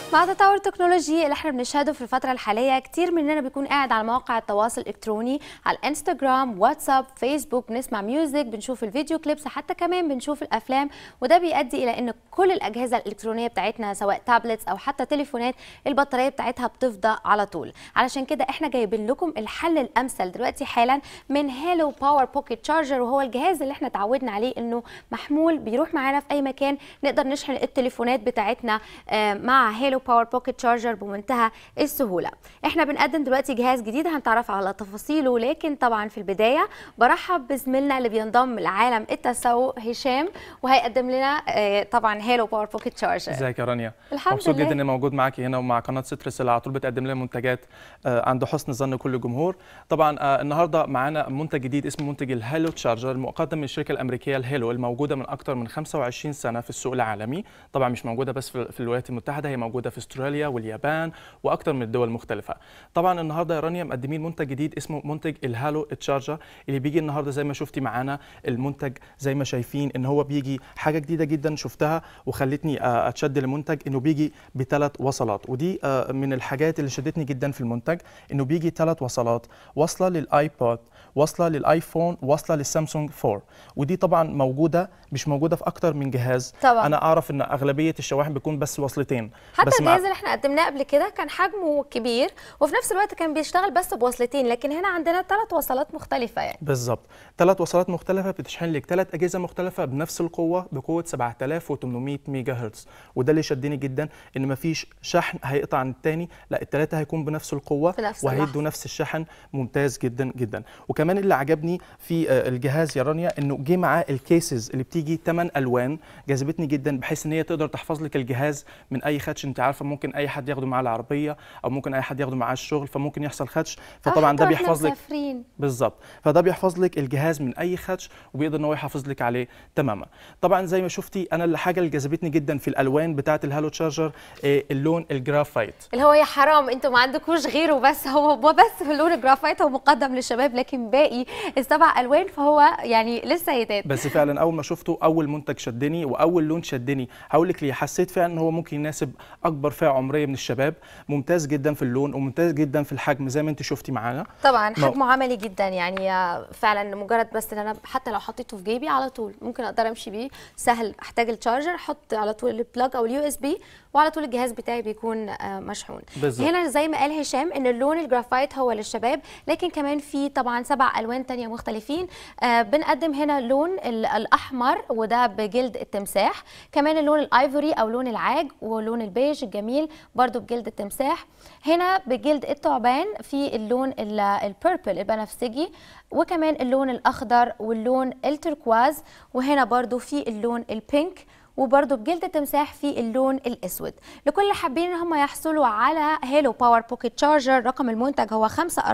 مع تطور التكنولوجي اللي احنا بنشهده في الفترة الحالية، كتير مننا بيكون قاعد على مواقع التواصل الإلكتروني، على الانستجرام، واتساب، فيسبوك، بنسمع ميوزك، بنشوف الفيديو كليبس، حتى كمان بنشوف الأفلام. وده بيؤدي إلى إن كل الأجهزة الإلكترونية بتاعتنا سواء تابلتس أو حتى تليفونات البطارية بتاعتها بتفضى على طول. علشان كده احنا جايبين لكم الحل الأمثل دلوقتي حالا من هالو باور بوكيت تشارجر، وهو الجهاز اللي احنا اتعودنا عليه إنه محمول بيروح معانا في أي مكان، نقدر نشحن التليفونات بتاعتنا مع هالو باور بوكيت تشارجر بمنتهى السهوله. احنا بنقدم دلوقتي جهاز جديد هنتعرف على تفاصيله، لكن طبعا في البدايه برحب بزميلنا اللي بينضم لعالم التسوق هشام، وهيقدم لنا طبعا هالو باور بوكيت تشارجر. ازيك يا رانيا؟ الحمد مبسوط لله جدا اني موجود معاكي هنا ومع قناه سترس اللي على طول بتقدم لنا منتجات عند حسن ظن كل الجمهور. طبعا النهارده معانا منتج جديد اسمه منتج الهالو تشارجر، المقدم من الشركه الامريكيه الهالو الموجوده من اكثر من 25 سنه في السوق العالمي. طبعا مش موجوده بس في الولايات المتحده، هي موجوده في استراليا واليابان واكثر من الدول المختلفه. طبعا النهارده يا رانيا مقدمين منتج جديد اسمه منتج الهالو تشارجر، اللي بيجي النهارده زي ما شفتي معانا المنتج، زي ما شايفين ان هو بيجي حاجه جديده جدا شفتها وخلتني اتشد المنتج، انه بيجي بثلاث وصلات. ودي من الحاجات اللي شدتني جدا في المنتج، انه بيجي ثلاث وصلات، وصله للايبود، وصله للايفون، وصله للسامسونج 4. ودي طبعا مش موجوده في اكتر من جهاز. طبعا انا اعرف ان اغلبيه الشواحن بيكون بس وصلتين، حتى بس الجهاز اللي احنا قدمناه قبل كده كان حجمه كبير وفي نفس الوقت كان بيشتغل بس بوصلتين، لكن هنا عندنا 3 وصلات مختلفه. يعني بالظبط 3 وصلات مختلفه بتشحن لك 3 اجهزه مختلفه بنفس القوه، بقوه 7800 ميجا هرتز. وده اللي شدني جدا، ان مفيش شحن هيقطع عن الثاني، لا الثلاثه هيكون بنفس القوه وهيدوا نفس الشحن ممتاز جدا جدا. وكمان اللي عجبني في الجهاز يا رانيا انه جه معاه الكيسز اللي بتيجي 8 الوان، جذبتني جدا بحيث ان هي تقدر تحفظ لك الجهاز من اي خدش. انت عارفه ممكن اي حد ياخده معاه العربيه او ممكن اي حد ياخده معاه الشغل، فممكن يحصل خدش، فطبعا ده بيحفظ لك بالظبط، فده بيحفظ لك الجهاز من اي خدش وبيقدر ان هو يحافظ لك عليه تماما. طبعا زي ما شفتي انا الحاجه اللي جذبتني جدا في الالوان بتاعه الهالو تشارجر اللون الجرافايت، اللي هو يا حرام انتوا ما عندكوش غيره، بس هو بس في اللون الجرافايت هو مقدم للشباب، لكن باقي ال7 الوان فهو يعني للسيدات. بس فعلا اول ما شفته اول منتج شدني واول لون شدني. هقول لك ليه، حسيت فعلا ان هو ممكن يناسب اكبر فئه عمريه من الشباب. ممتاز جدا في اللون وممتاز جدا في الحجم زي ما انت شفتي معانا. طبعا حجمه عملي جدا، يعني فعلا مجرد بس ان انا حتى لو حطيته في جيبي على طول ممكن اقدر امشي بيه سهل. احتاج التشارجر احط على طول البلاج او اليو اس بي وعلى طول الجهاز بتاعي بيكون مشحون. بالزبط. هنا زي ما قال هشام ان اللون الجرافايت هو للشباب، لكن كمان في طبعا 7 الوان تانية مختلفين. بنقدم هنا لون الاحمر وده بجلد التمساح، كمان اللون الايفوري او لون العاج، ولون البيج الجميل برضو بجلد التمساح. هنا بجلد الثعبان في اللون البيربل البنفسجي، وكمان اللون الاخضر واللون التركواز، وهنا برضو في اللون البينك، وبرضه بجلد التمساح في اللون الاسود. لكل اللي حابين ان هم يحصلوا على هالو باور بوكيت تشارجر، رقم المنتج هو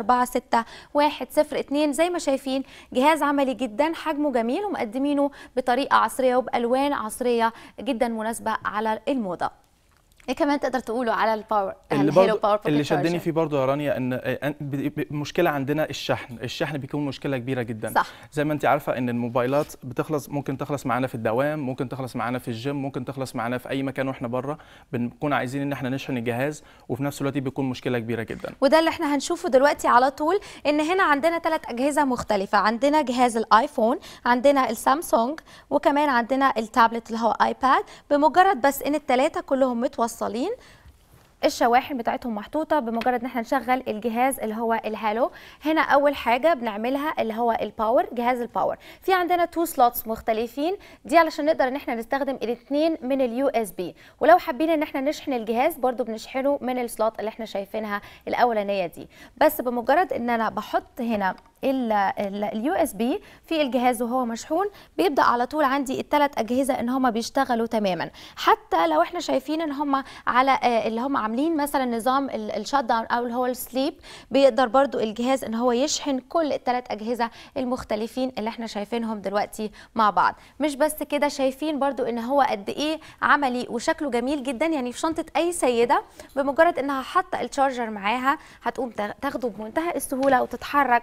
546102. زي ما شايفين جهاز عملي جدا، حجمه جميل، ومقدمينه بطريقه عصريه وبالوان عصريه جدا مناسبه على الموضه. ايه كمان تقدر تقوله على الهالو باور بوكيت اللي شدني فيه برضه يا رانيا ان مشكله عندنا الشحن بيكون مشكله كبيره جدا. صح. زي ما انت عارفه ان الموبايلات ممكن تخلص معانا في الدوام، ممكن تخلص معانا في الجيم، ممكن تخلص معانا في اي مكان واحنا بره، بنكون عايزين ان احنا نشحن الجهاز وفي نفس الوقت بيكون مشكله كبيره جدا. وده اللي احنا هنشوفه دلوقتي على طول، ان هنا عندنا 3 اجهزه مختلفه، عندنا جهاز الايفون، عندنا السامسونج، وكمان عندنا التابلت اللي هو ايباد. بمجرد بس ان ال3 كلهم متوصلين، الشواحن بتاعتهم محطوطه، بمجرد ان احنا نشغل الجهاز اللي هو الهالو. هنا اول حاجه بنعملها اللي هو الباور، جهاز الباور. في عندنا 2 سلوتس مختلفين، دي علشان نقدر ان احنا نستخدم الاثنين من اليو اس بي، ولو حابين ان احنا نشحن الجهاز برده بنشحنه من السلوت اللي احنا شايفينها الاولانيه دي. بس بمجرد ان انا بحط هنا اليو اس بي في الجهاز وهو مشحون، بيبدا على طول عندي ال3 اجهزه ان هم بيشتغلوا تماما. حتى لو احنا شايفين ان هم على اللي هم عاملين مثلا نظام الشات داون او اللي هو السليب، بيقدر برضو الجهاز ان هو يشحن كل ال3 اجهزه المختلفين اللي احنا شايفينهم دلوقتي مع بعض. مش بس كده، شايفين برضو ان هو قد ايه عملي وشكله جميل جدا. يعني في شنطه اي سيده بمجرد انها حاطه التشارجر معاها هتقوم تاخده بمنتهى السهوله وتتحرك في اي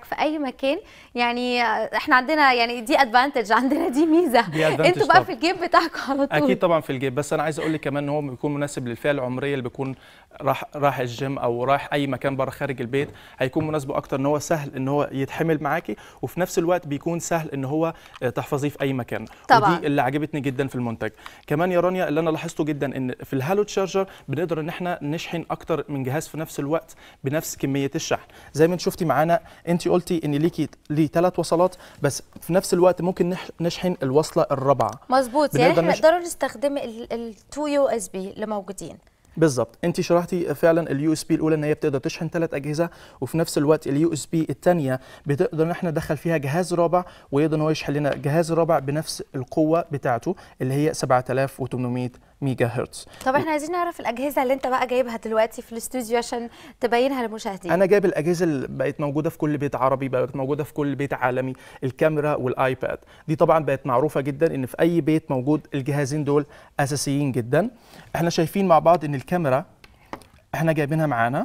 مكان. يعني احنا عندنا يعني دي ادفانتج، عندنا دي ميزه. انتوا بقى في الجيب بتاعكم على طول. اكيد طبعا في الجيب، بس انا عايز اقول لك كمان ان هو بيكون مناسب للفئه العمريه اللي بيكون راح الجيم او رايح اي مكان بره خارج البيت، هيكون مناسبه اكتر ان هو سهل ان هو يتحمل معاكي، وفي نفس الوقت بيكون سهل ان هو تحفظيه في اي مكان. طبعا. ودي اللي عجبتني جدا في المنتج. كمان يا رانيا اللي انا لاحظته جدا ان في الهالو تشارجر بنقدر ان احنا نشحن اكتر من جهاز في نفس الوقت بنفس كميه الشحن. زي ما انت شفتي معانا، انت قلتي ان ليه 3 وصلات، بس في نفس الوقت ممكن نشحن الوصله الرابعه. مظبوط، يعني احنا نقدر نستخدم التو يو اس بي اللي موجودين. بالظبط، انت شرحتي فعلا اليو اس بي الاولى ان هي بتقدر تشحن 3 اجهزه، وفي نفس الوقت اليو اس بي الثانيه بتقدر ان احنا ندخل فيها جهاز رابع، ويقدر ان هو يشحن لنا جهاز رابع بنفس القوه بتاعته اللي هي 7800 ميجا هرتز. طب احنا عايزين نعرف الاجهزه اللي انت بقى جايبها دلوقتي في الاستوديو عشان تبينها للمشاهدين. انا جايب الاجهزه اللي بقت موجوده في كل بيت عربي، بقت موجوده في كل بيت عالمي، الكاميرا والايباد. دي طبعا بقت معروفه جدا ان في اي بيت موجود الجهازين دول اساسيين جدا. احنا شايفين مع بعض ان الكاميرا احنا جايبينها معانا.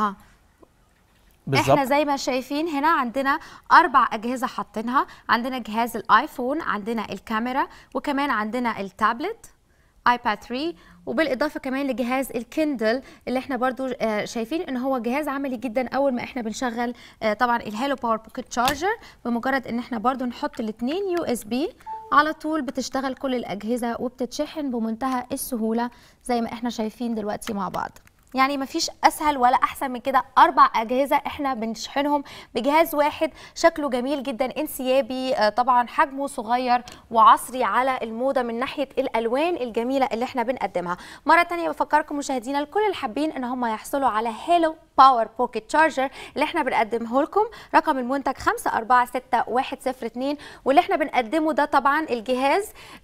بالزبط. احنا زي ما شايفين هنا عندنا 4 اجهزه حاطينها، عندنا جهاز الايفون، عندنا الكاميرا، وكمان عندنا التابلت ايباد 3، وبالاضافه كمان لجهاز الكندل اللي احنا برضو شايفين ان هو جهاز عملي جدا. اول ما احنا بنشغل طبعا الهالو باور بوكيت تشارجر، بمجرد ان احنا برضو نحط الاثنين يو اس بي على طول بتشتغل كل الاجهزه وبتتشحن بمنتهى السهوله زي ما احنا شايفين دلوقتي مع بعض. يعني مفيش اسهل ولا احسن من كده، 4 اجهزه احنا بنشحنهم بجهاز واحد، شكله جميل جدا، انسيابي، طبعا حجمه صغير وعصري على الموضه من ناحيه الالوان الجميله اللي احنا بنقدمها. مره ثانيه بفكركم مشاهدينا الكل اللي حابين ان هم يحصلوا على هالو باور بوكيت تشارجر اللي احنا بنقدمه لكم، رقم المنتج 546102، واللي احنا بنقدمه ده طبعا الجهاز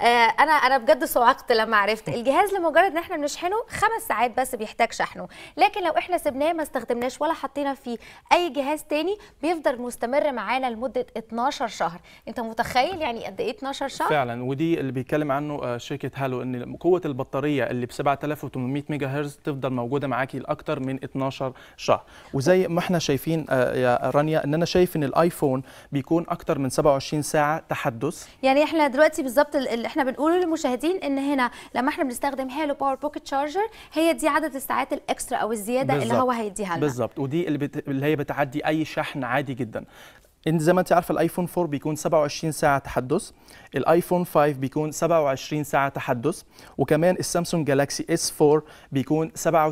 انا بجد صعقت لما عرفت الجهاز لمجرد ان احنا بنشحنه 5 ساعات بس بيحتاج شحنه، لكن لو احنا سبناه ما استخدمناش ولا حطينا فيه اي جهاز تاني بيفضل مستمر معانا لمده 12 شهر. انت متخيل يعني قد ايه 12 شهر؟ فعلا، ودي اللي بيتكلم عنه شركه هالو، ان قوه البطاريه اللي ب 7800 ميجا هرتز تفضل موجوده معاكي لاكثر من 12 شهر. وزي ما احنا شايفين يا رانيا ان انا شايف ان الايفون بيكون اكتر من 27 ساعه تحدث. يعني احنا دلوقتي بالظبط اللي احنا بنقوله للمشاهدين ان هنا لما احنا بنستخدم هالو باور بوكيت تشارجر هي دي عدد الساعات الاكسترا او الزياده بالزبط. اللي هو هيديها لنا بالظبط، ودي اللي هي بتعدي اي شحن عادي جدا. زي ما انت عارفه الايفون 4 بيكون 27 ساعه تحدث، الايفون 5 بيكون 27 ساعه تحدث، وكمان السامسونج جالاكسي اس 4 بيكون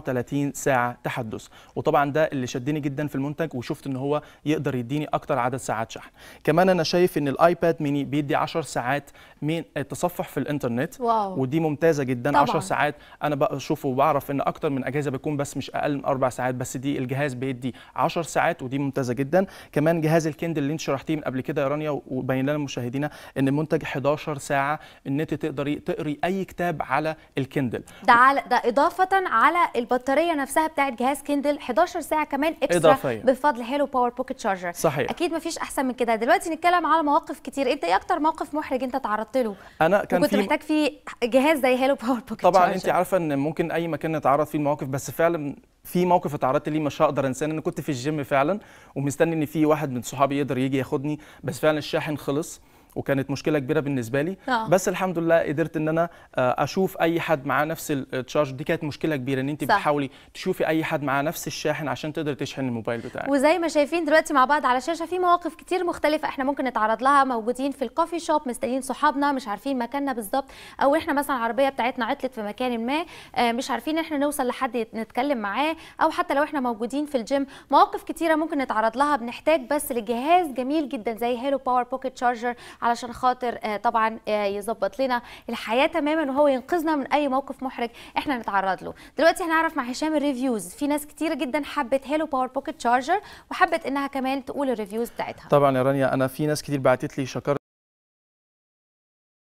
37 ساعه تحدث. وطبعا ده اللي شدني جدا في المنتج، وشفت ان هو يقدر يديني اكتر عدد ساعات شحن. كمان انا شايف ان الايباد ميني بيدي 10 ساعات من التصفح في الانترنت. واو. ودي ممتازه جدا طبعا. 10 ساعات انا بشوفه وبعرف ان اكتر من اجهزه بيكون بس مش اقل من 4 ساعات، بس دي الجهاز بيدي 10 ساعات ودي ممتازه جدا. كمان جهاز الكندل اللي انت شرحتيه من قبل كده يا رانيا وبين لنا مشاهدينا ان المنتج 11 ساعه ان انت تقدري تقري اي كتاب على الكندل. ده اضافه على البطاريه نفسها بتاعت جهاز كندل، 11 ساعه كمان اكسترا إضافية. بفضل هالو باور بوكيت تشارجر. صحيح. اكيد مفيش احسن من كده. دلوقتي نتكلم على مواقف كتير، انت ايه اكتر موقف محرج انت تعرضت له انا كنت محتاج فيه جهاز زي هالو باور بوكيت طبعا تشارجر؟ انت عارفه ان ممكن اي مكان نتعرض فيه المواقف، بس فعلا في موقف اتعرضت ليه مش هقدر انساه. انا كنت في الجيم فعلا ومستني ان في واحد من صحابي يقدر يجي ياخدني، بس فعلا الشاحن خلص وكانت مشكله كبيره بالنسبه لي. بس الحمد لله قدرت ان انا اشوف اي حد معاه نفس التشارج. دي كانت مشكله كبيره ان انت بتحاولي تشوفي اي حد معاه نفس الشاحن عشان تقدر تشحن الموبايل بتاعك. وزي ما شايفين دلوقتي مع بعض على الشاشه في مواقف كتير مختلفه احنا ممكن نتعرض لها، موجودين في الكوفي شوب مستنيين صحابنا مش عارفين مكاننا بالظبط، او احنا مثلا العربيه بتاعتنا عطلت في مكان ما مش عارفين احنا نوصل لحد نتكلم معاه، او حتى لو احنا موجودين في الجيم. مواقف كتيره ممكن نتعرض لها، بنحتاج بس لجهاز جميل جدا زي هالو باور بوكيت تشارجر علشان خاطر طبعا يظبط لنا الحياه تماما وهو ينقذنا من اي موقف محرج احنا نتعرض له. دلوقتي هنعرف مع هشام الريفيوز. في ناس كتير جدا حبت هالو باور بوكيت تشارجر وحبت انها كمان تقول الريفيوز بتاعتها. طبعا يا رانيا انا في ناس كتير بعتت لي شكر